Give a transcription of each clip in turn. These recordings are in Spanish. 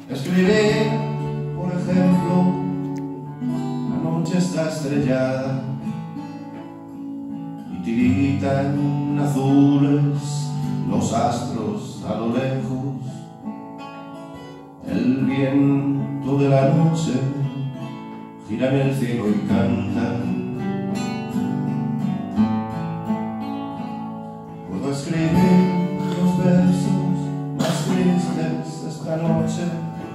Escribir, por ejemplo, la noche está estrellada y tiritan azules los astros a lo lejos. El viento de la noche gira en el cielo y canta. Puedo escribir los versos más tristes esta noche.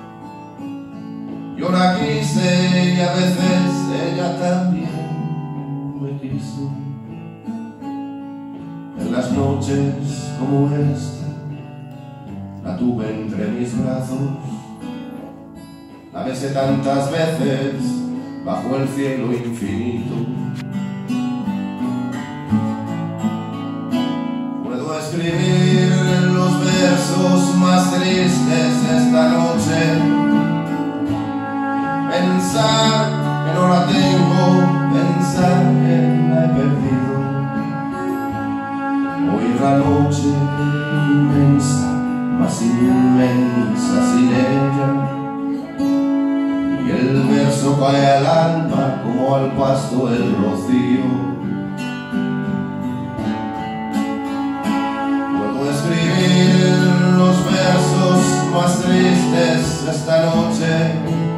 Yo la quise y a veces ella también me quiso. En las noches como esta la tuve entre mis brazos. La besé tantas veces bajo el cielo infinito. Puedo escribir los versos más tristes esta noche. Pensar que no la tengo, pensar que la he perdido. Oír la noche inmensa, más inmensa sin ella. Y el verso cae al alma como al pasto el rocío. Puedo escribir los versos más tristes esta noche.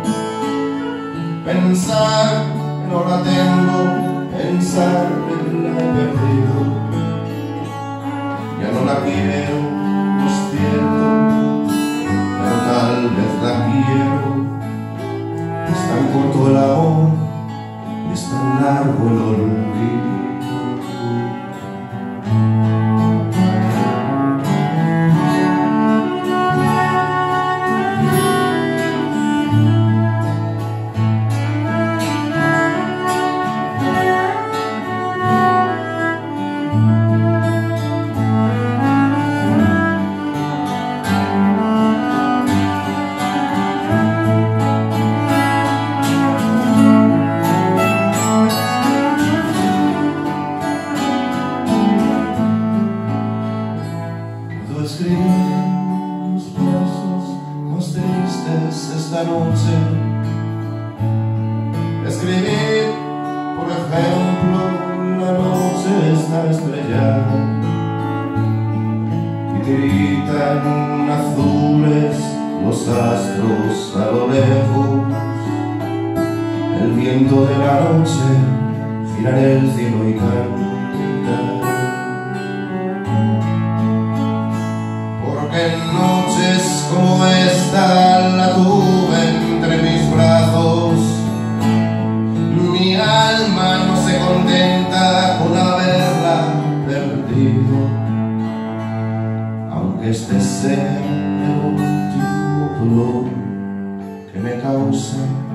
Pensar que no la tengo, pensar que la he perdido. Ya no la quiero, no es cierto, pero tal vez la quiero. Es tan corto el amor y es tan largo el olvido. Escribir los versos más tristes esta noche. Escribir, por ejemplo, la noche está estrellada y tiritan azules los astros a lo lejos. El viento de la noche gira en el cielo y canta. En noches como esta la tuve entre mis brazos. Mi alma no se contenta con haberla perdido, aunque este sea el último dolor que me causa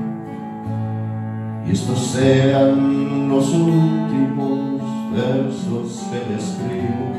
y estos sean los últimos versos que le escribo.